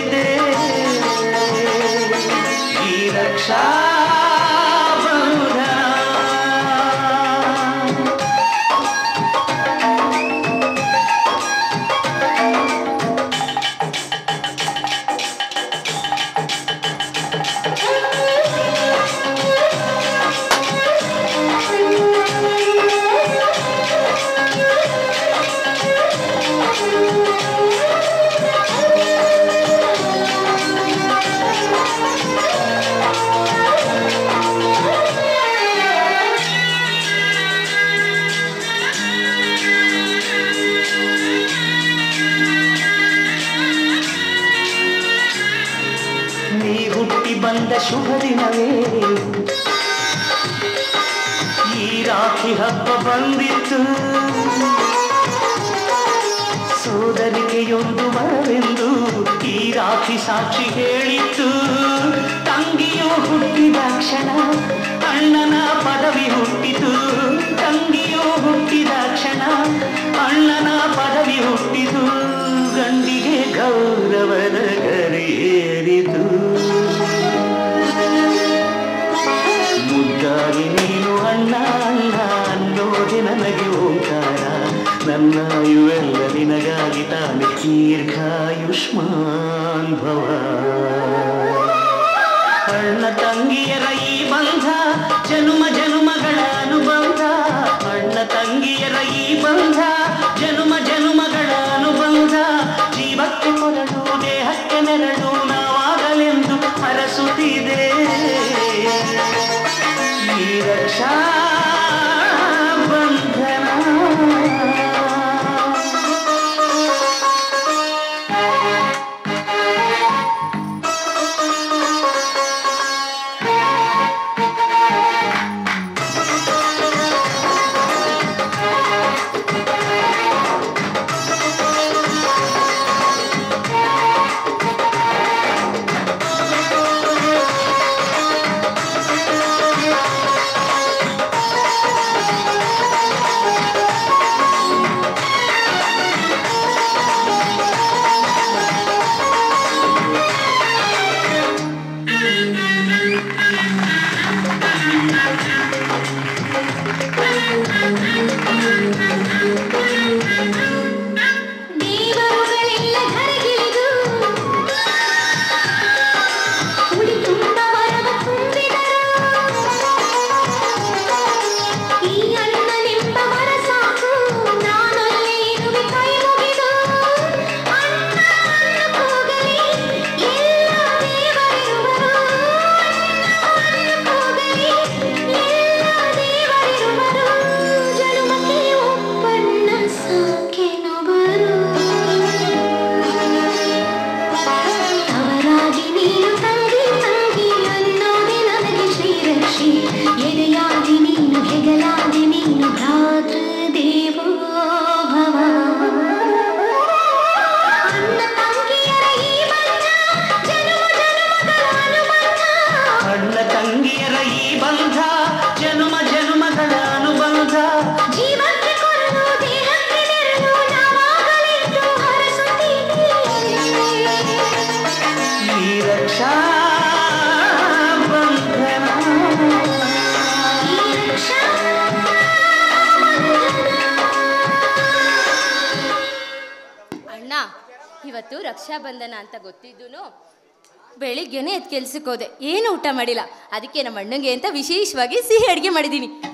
ಹರಸುತ್ತಿದೆ ಈ ರಕ್ಷಾ ಬಂದ ಶುಭ ದಿನವೇ ಈ ರಾಖಿ ಹಬ್ಬ ಬಂದಿತ್ತು ಸೋದರಿಕೆಯೊಂದು ವರವೆಂದು ಈ ರಾಖಿ ಸಾಕ್ಷಿ ಹೇಳಿತ್ತು ತಂಗಿಯು ಹುಟ್ಟಿದ ಕ್ಷಣ ಅಣ್ಣನ ಪದವಿ ಹುಟ್ಟಿತು ತಂಗಿಯು ಹುಟ್ಟಿದ ಕ್ಷಣ ಅಣ್ಣನ ಪದವಿ ಹುಟ್ಟಿತು ಗಂಡಿಗೆ ಗೌರವದ ಗರಿಯೇರಿತು ಮುದ್ದಾಗಿ ನೀನು ಅಣ್ಣ ಅಣ್ಣ ಅನ್ನೋದೆ ನನಗೆ ಓಂಕಾರ ನನ್ನ ಇವೆಲ್ಲ ನಿನಗಾಗಿ ತಾನೆ ದೀರ್ಘಾಯುಷ್ಮಾನ್ ಭವ ಅಣ್ಣ ತಂಗಿಯರ ಈ ಬಂಧ ಜನುಮ ಜನುಮಗಳ ಅನುಬಂಧ ಅಣ್ಣ ತಂಗಿಯರ ಈ ಬಂಧ ಜನುಮ ಜನುಮಗಳ ಅನುಬಂಧ ಜೀವಕ್ಕೆ ಕೊರಡು ದೇಹಕ್ಕೆ ನೆರಳು ನಾವಾಗಲೆಂದು ಹರಸುತ್ತಿದೆ ಈ ರಕ್ಷಾ ಬಂಧನ ಇವತ್ತು ರಕ್ಷಾ ಬಂಧನ ಅಂತ ಗೊತ್ತಿದ್ದೂನು ಬೆಳಿಗ್ಗೆನೆ ಎದ್ದು ಕೆಲ್ಸಕ್ಕೆ ಹೋದೆ, ಏನು ಊಟ ಮಾಡಿಲ್ಲ. ಅದಕ್ಕೆ ನಮ್ಮ ಅಣ್ಣಂಗೆ ಅಂತ ವಿಶೇಷವಾಗಿ ಸಿಹಿ ಅಡುಗೆ ಮಾಡಿದ್ದೀನಿ.